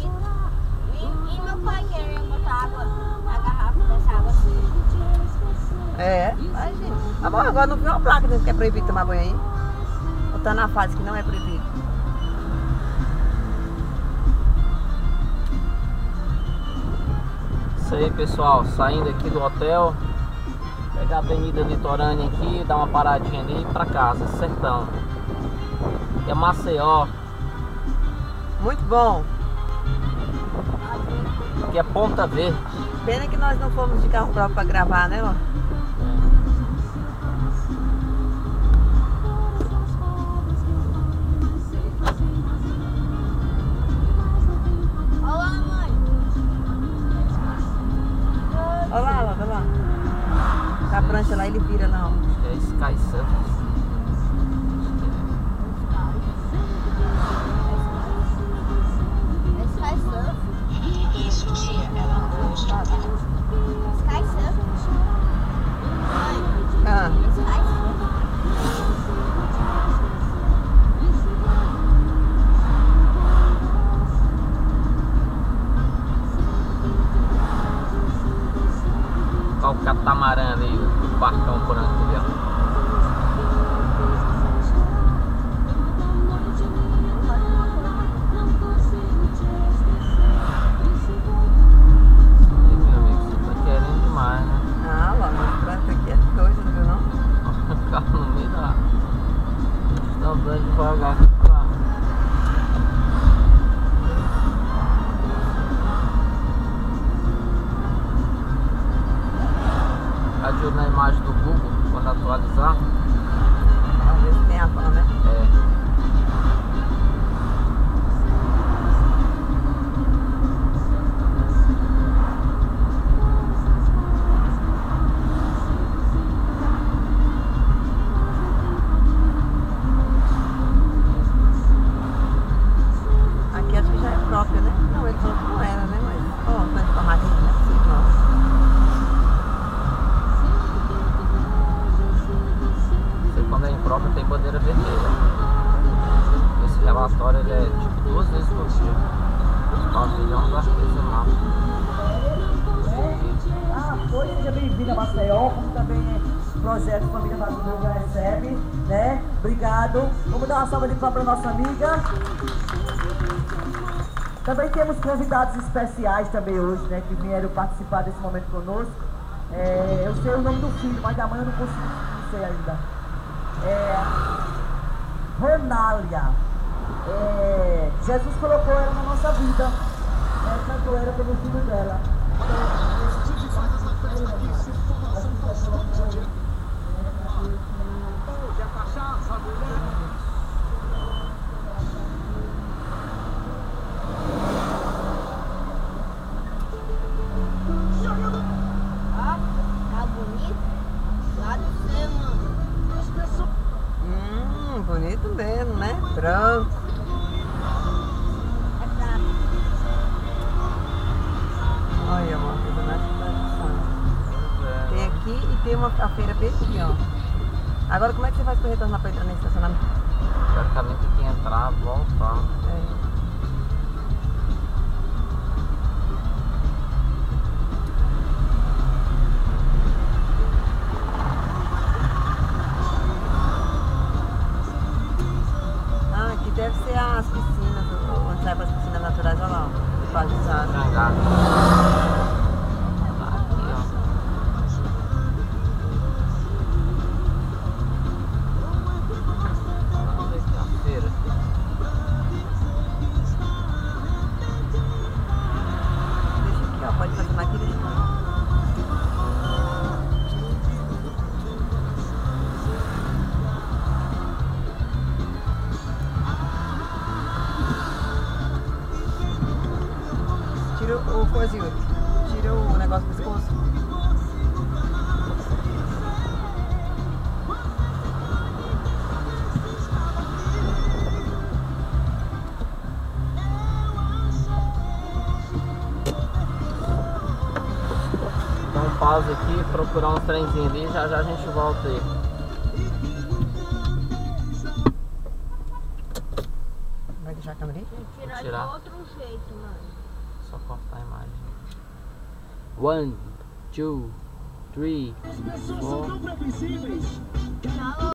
E meu pai queria botar água na garrafa dessa água assim. É, imagina. Tá bom, agora não viu uma placa dizendo que é proibido tomar banho aí. Ou tá na fase que não é proibido. Isso aí, pessoal, saindo aqui do hotel, pegar a avenida litorânea aqui, dar uma paradinha ali pra casa, sertão. Que é Maceió, Muito bom. que é Ponta Verde. Pena que nós não fomos de carro próprio pra gravar, né, ó? Olá, mãe. Olha lá, olha lá. Tá a prancha lá, ele vira lá, ó. É Sky Surf. É Sky Surf. Sky Surf. Mãe, Ah, é Sky Surf. Olha o catamarã ali, o barcão branco ali, ó. Aí, meu amigo, você tá querendo demais, né? ah, lá, mas planta aqui é doido, não viu não? O carro no meio da... Tá andando devagar aqui pra... Ajuda na imagem do Google, quando atualizar. Vamos ver se tem a van, né? É. Aqui acho que já é própria, né? Não, ele falou que não era, né? Mas, ó, tá de tomadinha, não é possível, não. Você, quando é impróprio, tem bandeira vermelha. Esse relatório ele é tipo 2 vezes por dia. Pavilhão do artesanato. Ah, foi, seja bem-vindo a Maceió, como também é projeto Família Madruga recebe, né? Obrigado. Vamos dar uma salva de palmas para nossa amiga. Também temos convidados especiais também hoje, né? Que vieram participar desse momento conosco. Eu sei o nome do filho, mas da mãe eu não consigo, não sei ainda. Ronália. Jesus colocou ela na nossa vida. Cantou ela pelo filho dela. Ó, tá bonito. Lá do céu, mano. Bonito mesmo, né? Branco. É prata. Olha, amor, tudo na tradição. Tem aqui e tem uma a feira bem aqui, ó. Agora, como é que você faz para retornar para entrar nesse estacionamento? Praticamente tem que entrar, voltar. É. Ah, aqui deve ser as piscinas, onde sai para as piscinas naturais, olha lá, ó. Balizado. Jangada. Tá aqui, ó. Vamos ver aqui a feira. Deixa aqui, ó, pode fazer aqui, deixa aqui. Tira o coisinho, tira o negócio do pescoço. Dá um pause aqui, procurar uns trenzinhos ali, já já a gente volta aí. Vai deixar a câmera aí? Tem que tirar de tirar. outro jeito, mano. Só cortar a imagem. 1, 2, 3, 4. Tchau.